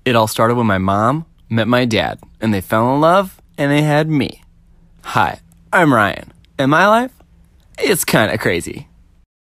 It all started when my mom met my dad, and they fell in love, and they had me. Hi, I'm Ryan, and my life, it's kind of crazy.